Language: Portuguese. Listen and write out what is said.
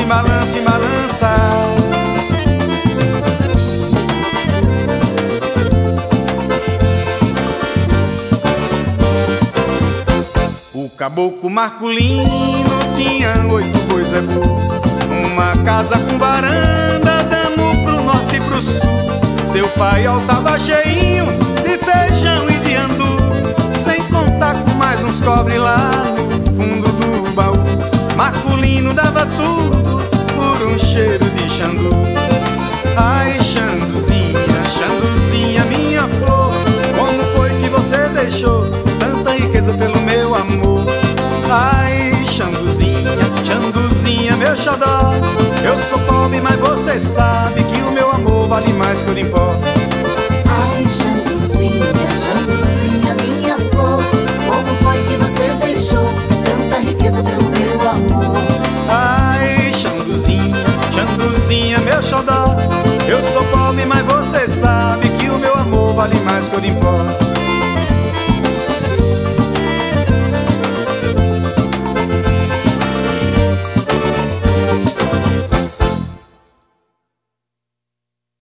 balança e balança. O caboclo Marculino tinha 8 bois zebu, uma casa com varanda, dando pro norte e pro sul. Seu paiol tava cheinho de feijão e de andu, sem contar com mais uns cobre lá no fundo do baú. Marculino dava tudo por um cheiro de xandu. Ai, Xanduzinha, Xanduzinha, minha flor, como foi que você deixou tanta riqueza pelo meu amor? Ai, Xanduzinha, Xanduzinha, meu xodó, eu sou pobre, mas você sabe que o meu amor vale mais que o Orimpó. Ai, Xanduzinha, Xanduzinha, minha flor, como foi que você deixou tanta riqueza pelo meu amor? Ai, Xanduzinha, Xanduzinha, meu xodó, eu sou pobre, mas você sabe que o meu amor vale mais que o Orimpó.